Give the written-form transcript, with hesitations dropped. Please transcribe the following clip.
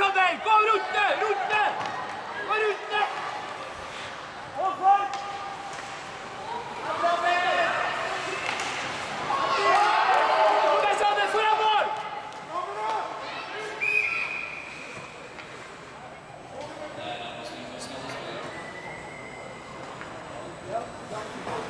fremover! Gå rundt! Rundt! Gå rundt! Hold fart! Kom deg sammen foran mål! Ja.